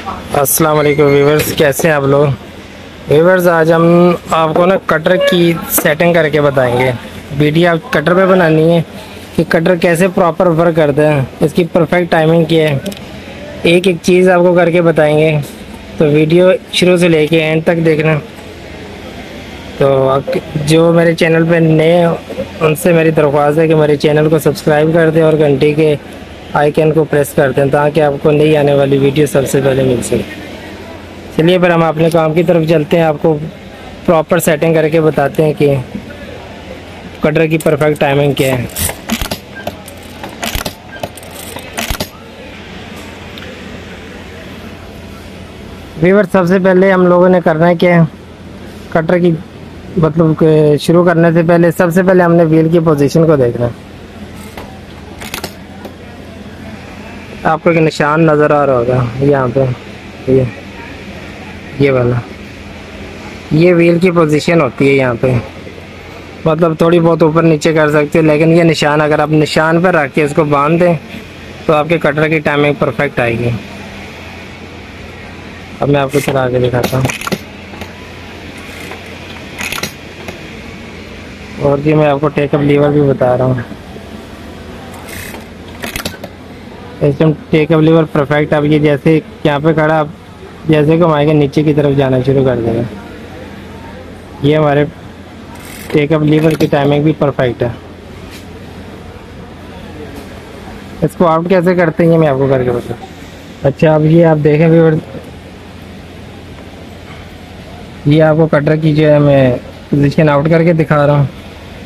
अस्सलाम वालेकुम व्यूवर्स, कैसे हैं आप लोग। व्यूवर्स, आज हम आपको ना कटर की सेटिंग करके बताएंगे। वीडियो आप कटर पे बनानी है कि कटर कैसे प्रॉपर वर्क करता है, इसकी परफेक्ट टाइमिंग क्या है, एक एक चीज़ आपको करके बताएंगे। तो वीडियो शुरू से लेके एंड तक देखना। तो जो मेरे चैनल पे नए हैं उनसे मेरी दरख्वास्त है कि मेरे चैनल को सब्सक्राइब कर दें और घंटी के आइकन को प्रेस कर दें ताकि आपको नई आने वाली वीडियो सबसे पहले मिल सके। चलिए फिर हम अपने काम की तरफ चलते हैं, आपको प्रॉपर सेटिंग करके बताते हैं कि कटर की परफेक्ट टाइमिंग क्या है। व्यूअर, सबसे पहले हम लोगों ने करना है क्या, कटर की मतलब शुरू करने से पहले सबसे पहले हमने व्हील की पोजीशन को देखना है। आपको एक निशान नज़र आ रहा होगा यहाँ पे, ये वाला, ये व्हील की पोजीशन होती है यहाँ पे। मतलब थोड़ी बहुत ऊपर नीचे कर सकते हो, लेकिन ये निशान अगर आप निशान पर रख के इसको बांध दें तो आपके कटर की टाइमिंग परफेक्ट आएगी। अब मैं आपको चला के दिखाता हूँ। और जी मैं आपको टेकअप लीवर भी बता रहा हूँ। एकदम टेकअप लीवर परफेक्ट। अब ये जैसे यहाँ पे खड़ा, आप जैसे घुमाएंगे नीचे की तरफ जाना शुरू कर देगा। ये हमारे टेकअप लीवर की टाइमिंग भी परफेक्ट है। इसको आउट कैसे करते हैं ये मैं आपको करके बता। अच्छा, अब ये आप देखें व्यूअर, ये आपको कटर की जो है मैं पोजीशन आउट करके दिखा रहा हूँ।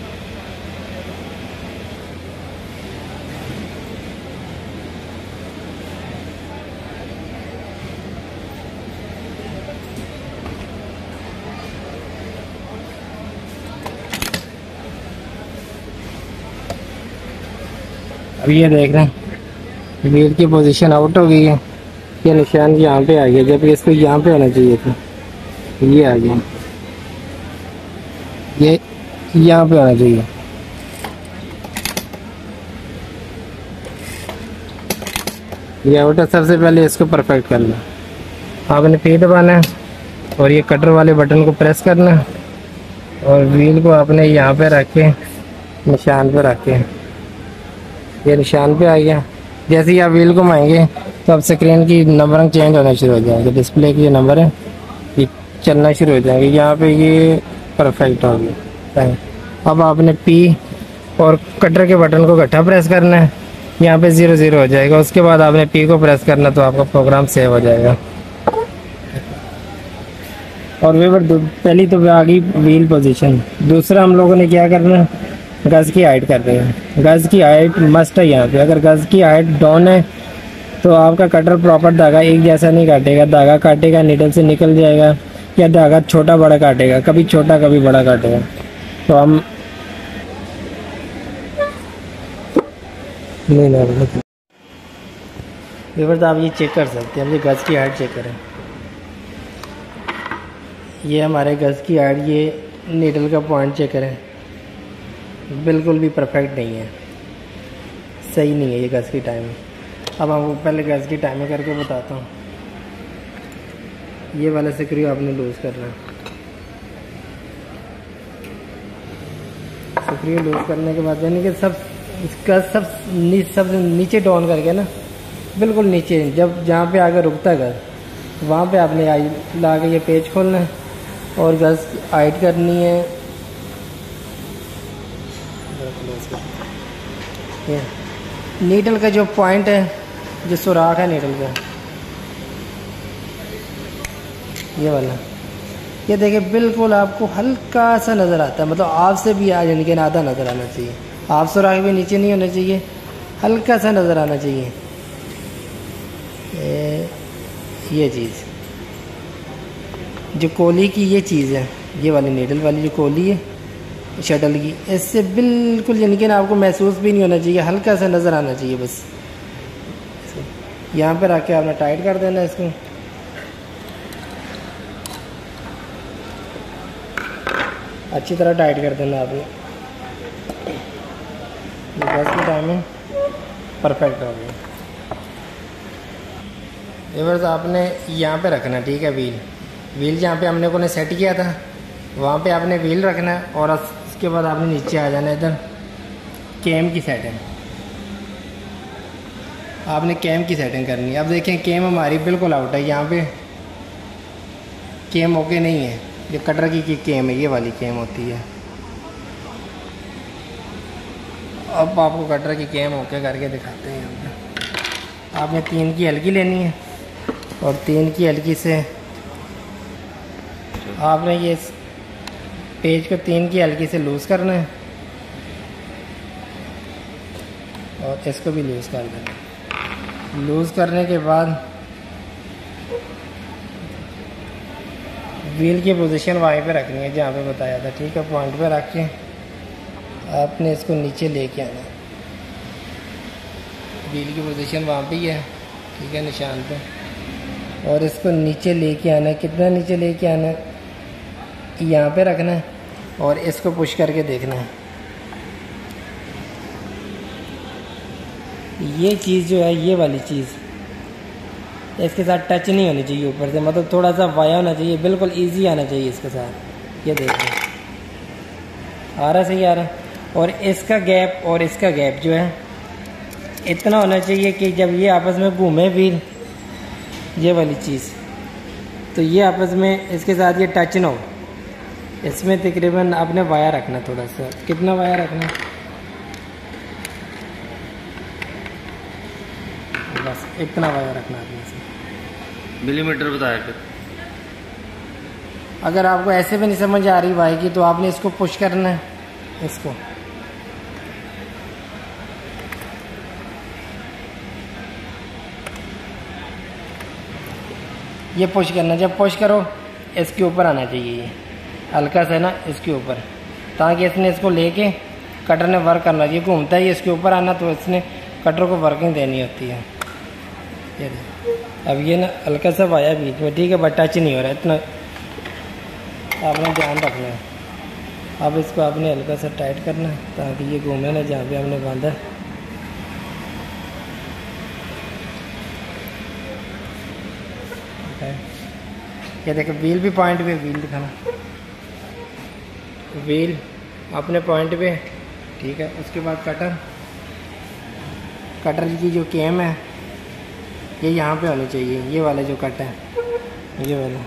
अब ये देख रहे हैं व्हील की पोजीशन आउट हो गई है। ये निशान यहाँ पे आ गया, जबकि इसको यहाँ पे होना चाहिए था। ये आ गया, ये यहाँ पे होना चाहिए। ये आउट है। सबसे पहले इसको परफेक्ट करना, आपने पी दबाना है और ये कटर वाले बटन को प्रेस करना है और व्हील को आपने यहाँ पे रख के निशान पे रख के, ये निशान पे आ गया। जैसे ही आप व्हील घुमाएंगे तो अब स्क्रीन की नंबरिंग चेंज होना शुरू हो जाएगा। डिस्प्ले की जो नंबर है ये चलना शुरू हो जाएंगे। यहाँ पे ये परफेक्ट हो गया। अब आपने पी और कटर के बटन को इकट्ठा प्रेस करना है, यहाँ पे 0 हो जाएगा। उसके बाद आपने पी को प्रेस करना तो आपका प्रोग्राम सेव हो जाएगा। और वे पहली तो आ गई व्हील पोजीशन। दूसरा हम लोगों ने क्या करना है, गज़ की हाइट कर रहे हैं। गज़ की हाइट मस्ट है यहाँ पे। अगर गज़ की हाइट डाउन है तो आपका कटर प्रॉपर धागा एक जैसा नहीं काटेगा। धागा काटेगा, नीडल से निकल जाएगा, या धागा छोटा बड़ा काटेगा, कभी छोटा कभी बड़ा काटेगा। तो हम नहीं आप ये चेक कर सकते हैं। अब ये गज़ की हाइट चेक करें, ये हमारे गज़ की हाइट, ये नीडल का पॉइंट चेक करें, बिल्कुल भी परफेक्ट नहीं है, सही नहीं है ये गज़ की टाइमिंग। अब आपको पहले गज़ की टाइमिंग करके बताता हूँ। ये वाला स्क्रू आपने लूज़ करना है। स्क्रू लूज़ करने के बाद यानी कि सब नीचे डाउन करके ना, बिल्कुल नीचे, जब जहाँ पे आगे रुकता गज़ वहाँ पे आपने आई ला के ये पेच खोलना है और गज़ हाइट करनी है। ये नीडल का जो पॉइंट है, जो सुराख है नीडल का, ये वाला, ये देखिए बिल्कुल आपको हल्का सा नज़र आता है। मतलब आपसे भी आ यानी कि आधा नज़र आना चाहिए। आप सुराख भी नीचे नहीं होना चाहिए, हल्का सा नज़र आना चाहिए। ये चीज़ जो कोली की ये चीज़ है, ये वाली नीडल वाली जो कोली है शटल की, इससे बिल्कुल यानी कि आपको महसूस भी नहीं होना चाहिए, हल्का सा नज़र आना चाहिए बस। यहाँ पर आके आपने टाइट कर देना इसको। अच्छी तरह टाइट कर देना आपने। गैस की टाइमिंग परफेक्ट हो गई। व्यूअर्स आपने यहाँ पे रखना, ठीक है। व्हील जहाँ पे हमने को ने सेट किया था वहाँ पे आपने व्हील रखना है, और उसके बाद आपने नीचे आ जाना है। इधर कैम की सेटिंग, आपने कैम की सेटिंग करनी है। अब देखें कैम हमारी बिल्कुल आउट है, यहाँ पे कैम ओके नहीं है। ये कटर की कैम है, ये वाली कैम होती है। अब आपको कटर की कैम ओके करके दिखाते हैं। यहाँ पे आपने 3 की हल्की लेनी है, और 3 की हल्की से आपने ये पेज को 3 की हल्की से लूज़ करना है, और इसको भी लूज़ कर देना। लूज़ करने के बाद व्हील की पोजीशन वहीं पे रखनी है जहाँ पे बताया था, ठीक है। पॉइंट पे रख के आपने इसको नीचे लेके आना। व्हील की पोजीशन वहाँ पे ही है, ठीक है, निशान पे। और इसको नीचे लेके आना है। कितना नीचे लेके आना है, यहाँ पे रखना है, और इसको पुश करके देखना है। ये चीज़ जो है, ये वाली चीज़ इसके साथ टच नहीं होनी चाहिए ऊपर से, मतलब थोड़ा सा वाया होना चाहिए, बिल्कुल इजी आना चाहिए इसके साथ। ये देखिए आ रहा, सही आ रहा। और इसका गैप और इसका गैप जो है इतना होना चाहिए कि जब ये आपस में घूमे व्हील, ये वाली चीज़, तो ये आपस में इसके साथ ये टच ना हो। इसमें तकरीबन आपने वाया रखना, थोड़ा सा। कितना वाया रखना, बस इतना वाया रखना आपने से। मिलीमीटर बताया फिर। अगर आपको ऐसे भी नहीं समझ आ रही वाई की, तो आपने इसको पुश करना है, इसको ये पुश करना। जब पुश करो इसके ऊपर आना चाहिए, ये हल्का सा ना इसके ऊपर, ताकि इसने इसको लेके कटर ने वर्क करना चाहिए। घूमता है ये इसके ऊपर आना, तो इसने कटर को वर्किंग देनी होती है। ये अब ये ना हल्का सा वाया बीच में, ठीक है, बट टच नहीं हो रहा, इतना आपने ध्यान रखना है। अब इसको आपने हल्का सा टाइट करना है, ताकि ये घूमे ना जहाँ पे हमने बांधा। ये देखो व्हील भी पॉइंट पे, व्हील दिखाना, व्हील अपने पॉइंट पे, ठीक है। उसके बाद कटर की जो कैम है ये यहाँ पे होनी चाहिए। ये वाला जो कट है, ये वाला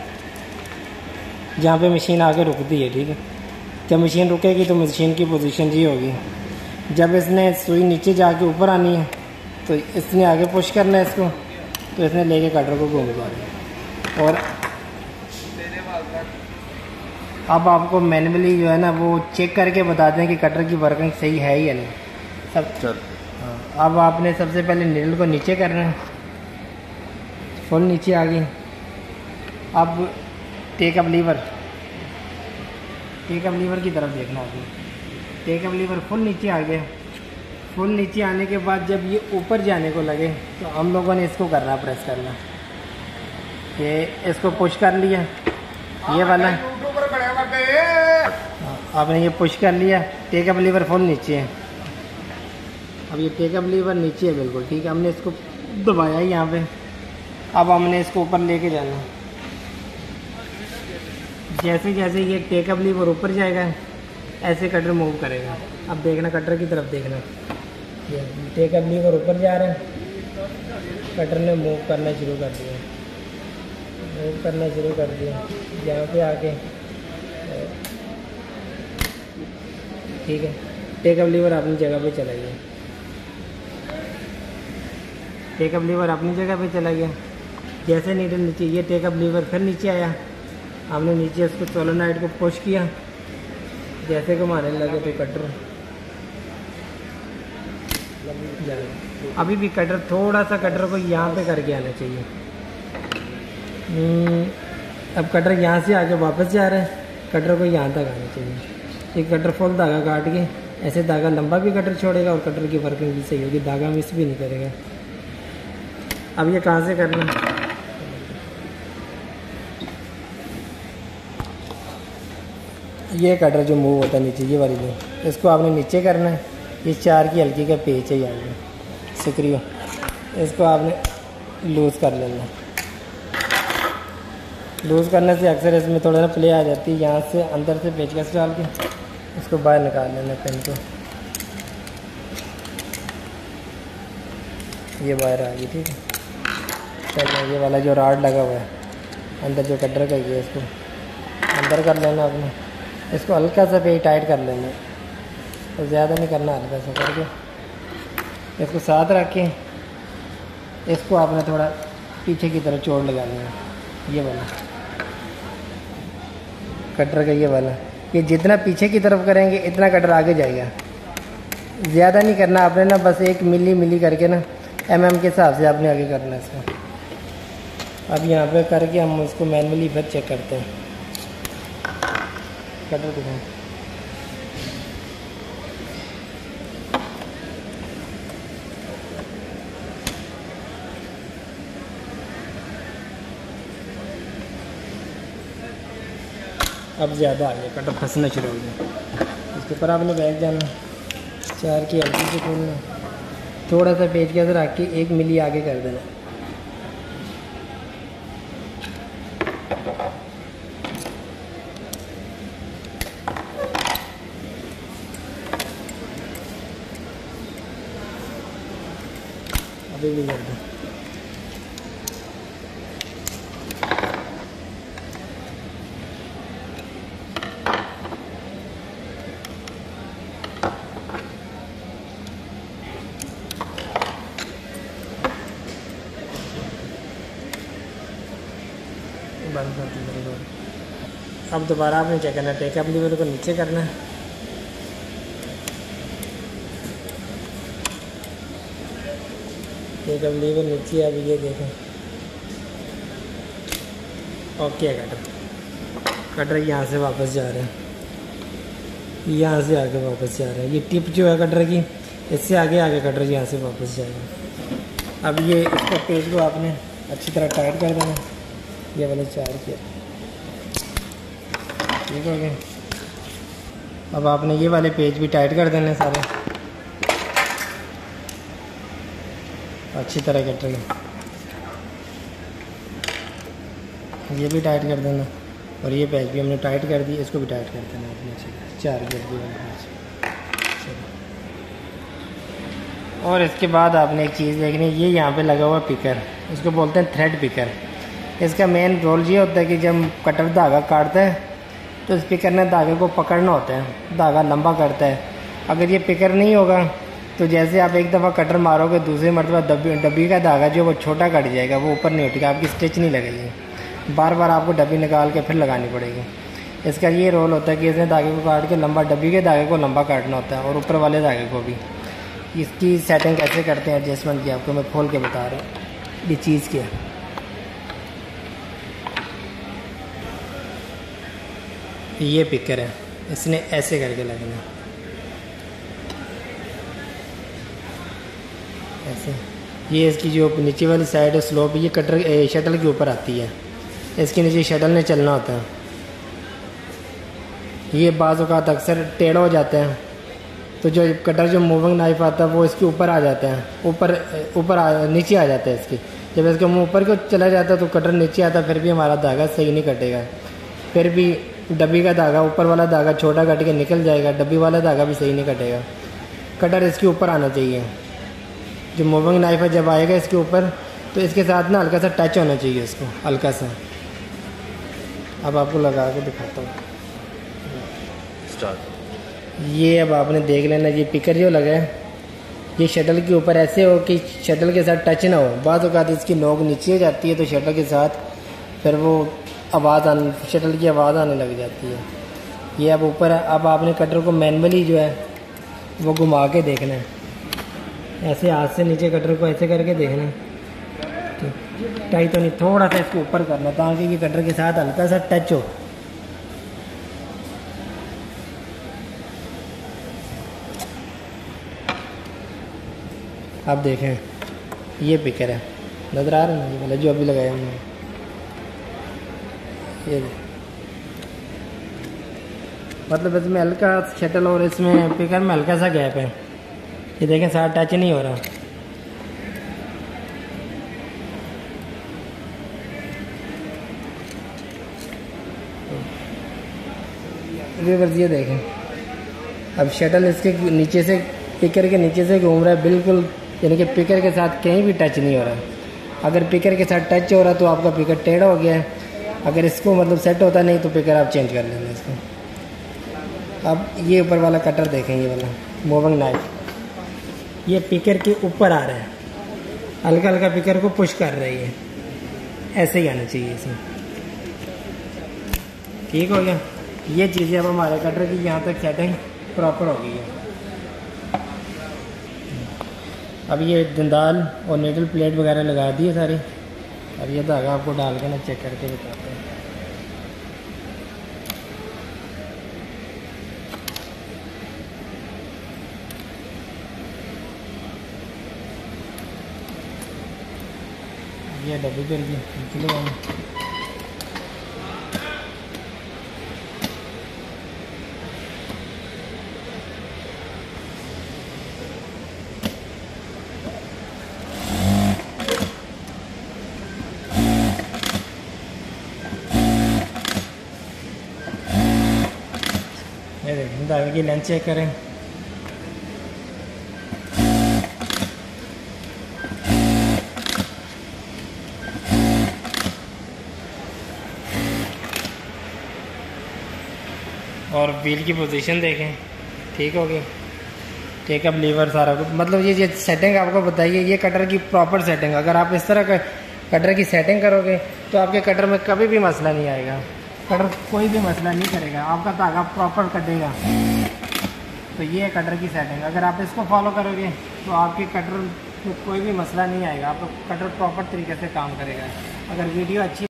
जहाँ पे मशीन आके रुकती है, ठीक है। जब मशीन रुकेगी तो मशीन की पोजीशन ये होगी। जब इसने सुई नीचे जाके ऊपर आनी है, तो इसने आगे पुश करना है इसको, तो इसने लेके कटर को घूम जाना। और अब आपको मैनुअली जो है ना वो चेक करके बताते हैं कि कटर की वर्किंग सही है या नहीं सब। हाँ, अब आपने सबसे पहले नीडल को नीचे करना है, फुल नीचे आ गई। अब टेक अप लीवर की तरफ देखना आपने। टेक अप लीवर फुल नीचे आ गया। फुल नीचे आने के बाद जब ये ऊपर जाने को लगे, तो हम लोगों ने इसको करना, प्रेस करना। ये इसको पुश कर लिया, ये वाला आपने ये पुश कर लिया। टेक अप लीवर फुल नीचे है। अब ये टेक अप लीवर नीचे है बिल्कुल, ठीक है। हमने इसको दबाया ही यहाँ पे। अब हमने इसको ऊपर लेके जाना है। जैसे जैसे ये टेक अप लीवर ऊपर जाएगा, ऐसे कटर मूव करेगा। अब देखना, कटर की तरफ देखना, ये टेक अप लीवर ऊपर जा रहा है, कटर ने मूव करना शुरू कर दिया, यहाँ पे आके, ठीक है। टेक अप लीवर अपनी जगह पे चला गया। टेक अप लीवर अपनी जगह पे चला गया। जैसे नीडल नीचे, ये टेक अप लीवर फिर नीचे आया। हमने नीचे इसको सोलेनॉइड को पुश किया, जैसे घुमाने लगे तो कटर अभी भी कटर, थोड़ा सा कटर को यहाँ पे करके आना चाहिए। अब कटर यहाँ से आके वापस जा रहा है, कटर को यहाँ तक आना चाहिए। एक कटर फुल धागा काट के, ऐसे धागा लंबा भी कटर छोड़ेगा और कटर की वर्किंग भी सही होगी, धागा मिस भी नहीं करेगा। अब ये कहाँ से करना, ये कटर जो मूव होता है नीचे, ये वाली जो, इसको आपने नीचे करना है। ये 4 की हल्की का पेच है, यहाँ पे स्क्रू, इसको आपने लूज़ कर लेना। लूज़ करने से अक्सर इसमें थोड़ा ना प्ले आ जाती है, यहाँ से अंदर से पेचकस डाल के इसको बाहर निकाल लेना पेन को। ये बाहर आ गई, ठीक है। चलिए ये वाला जो राड लगा हुआ है अंदर जो कटर का ये इसको अंदर कर लेना आपने। इसको हल्का सा पे टाइट कर लेना, तो ज़्यादा नहीं करना, हल्का सा करके इसको साथ रख के इसको आपने थोड़ा पीछे की तरफ चोट लगा लेना। ये वाला कटर का ये वाला, ये जितना पीछे की तरफ करेंगे इतना कटर आगे जाएगा। ज़्यादा नहीं करना आपने ना, बस 1 मिली करके ना mm के हिसाब से आपने आगे करना है इसको। अब यहाँ पे करके हम उसको मैनुअली फिर चेक करते हैं। कटर दिखाएं। अब ज़्यादा आ गया, कटर फंसना शुरू हो गया। इसके ऊपर आपने बैठ जाना, 4 की हल्की से खोलना, थोड़ा सा पेच के अंदर रख के 1 मिली आगे कर देना। अभी भी कर दो। बंद कर दो। अब दोबारा आपने क्या करना है, टेकअप लीवर को नीचे करना है। टेकअप लीवर नीचे, अब ये देखें ओके है। कटर यहाँ से वापस जा रहा है, यहाँ से आगे वापस जा रहा है। ये टिप जो है कटर की, इससे आगे कटर यहाँ से वापस जाएगा। अब ये इसका पेज को आपने अच्छी तरह टाइट कर देना। ये वाले 4 किया, ठीक हो गया। अब आपने ये वाले पेज भी टाइट कर देने सारे अच्छी तरह कट रही। ये भी टाइट कर देना और ये पेज भी हमने टाइट कर दी, इसको भी टाइट कर देना अपने अच्छी 4 गियर की वाले। और इसके बाद आपने एक चीज़ देखनी है, ये यहाँ पे लगा हुआ पिकर, इसको बोलते हैं थ्रेड पिकर। इसका मेन रोल ये होता है कि जब कटर धागा काटता है तो इस पिकर ने धागे को पकड़ना होता है, धागा लंबा करता है। अगर ये पिकर नहीं होगा तो जैसे आप एक दफ़ा कटर मारोगे, दूसरी मरतबा डब्बी का धागा जो वो छोटा कट जाएगा, वो ऊपर नहीं उठेगा, आपकी स्टिच नहीं लगेगी। बार बार आपको डब्बी निकाल के फिर लगानी पड़ेगी। इसका ये रोल होता है कि इसने धागे को काट के लंबा, डब्बी के धागे को लंबा काटना होता है और ऊपर वाले धागे को भी। इसकी सेटिंग कैसे करते हैं एडजस्टमेंट की आपको मैं खोल के बता रहा हूँ। ये चीज़ क्या है, ये पिकर है, इसने ऐसे करके लगना ऐसे। ये इसकी जो नीचे वाली साइड है स्लोप, ये कटर शटल के ऊपर आती है, इसके नीचे शटल ने चलना होता है। ये बाज़ औक़ात अक्सर टेढ़ा हो जाता है, तो जो कटर जो मूविंग नाइफ आता है वो इसके ऊपर आ जाता है, नीचे आ जाता है इसकी। जब इसके मुँह ऊपर को चला जाता है तो कटर नीचे आता है, फिर भी हमारा धागा सही नहीं कटेगा। फिर भी डब्बी का धागा, ऊपर वाला धागा छोटा कट के निकल जाएगा, डब्बी वाला धागा भी सही नहीं कटेगा। कटर इसके ऊपर आना चाहिए। जो मूविंग नाइफ है जब आएगा इसके ऊपर तो इसके साथ ना हल्का सा टच होना चाहिए इसको, हल्का सा। अब आपको लगा के दिखाता हूँ। ये अब आपने देख लेना, ये पिकर जो लगा है ये शटल के ऊपर ऐसे हो कि शटल के साथ टच ना हो। बाज़ औक़ात इसकी नोक नीचे जाती है तो शटल के साथ फिर वो शटल की आवाज़ आने लग जाती है। ये अब ऊपर है। अब आपने कटर को मैनुअली जो है वो घुमा के देखना है, ऐसे हाथ से नीचे कटर को ऐसे करके देखना है। टाइट तो नहीं, थोड़ा सा इसको ऊपर करना ताकि ये कटर के साथ हल्का सा टच हो। अब देखें ये पिकर है, नज़र आ रहा है ना, ये वाला जो अभी लगाया हमने, ये मतलब इसमें हल्का शटल और इसमें पिकर में हल्का सा गैप है। ये देखें साथ टच नहीं हो रहा। व्यूअर्स ये देखें, अब शटल इसके नीचे से, पिकर के नीचे से घूम रहा है बिल्कुल, यानी कि पिकर के साथ कहीं भी टच नहीं हो रहा है। अगर पिकर के साथ टच हो रहा है तो आपका पिकर टेढ़ा हो गया है। अगर इसको मतलब सेट होता नहीं तो पिकर आप चेंज कर लेंगे इसको। अब ये ऊपर वाला कटर देखें, ये वाला मूविंग नाइफ, ये पिकर के ऊपर आ रहा है, हल्का हल्का पिकर को पुश कर रही है, ऐसे ही आना चाहिए इसमें। ठीक हो गया। ये चीज़ें अब हमारे कटर की यहाँ तक सेटिंग प्रॉपर हो गई है। अब ये दंदाल और नीडल प्लेट वगैरह लगा दी है सारी। अब ये धागा आपको डाल के ना चेक करके बताते हैं। ये डब्बी करके किलो ये देखें, धागे की लेंथ चेक करें। और व्हील की पोजीशन देखें, ठीक हो गई। ठीक, अब लीवर सारा कुछ, मतलब ये सेटिंग आपको बताइए, ये कटर की प्रॉपर सेटिंग। अगर आप इस तरह का कटर की सेटिंग करोगे तो आपके कटर में कभी भी मसला नहीं आएगा, कटर कोई भी मसला नहीं करेगा, आपका धागा प्रॉपर कटेगा। तो ये है कटर की सेटिंग। अगर आप इसको फॉलो करोगे तो आपके कटर में कोई भी मसला नहीं आएगा, आपका कटर प्रॉपर तरीके से काम करेगा। अगर वीडियो अच्छी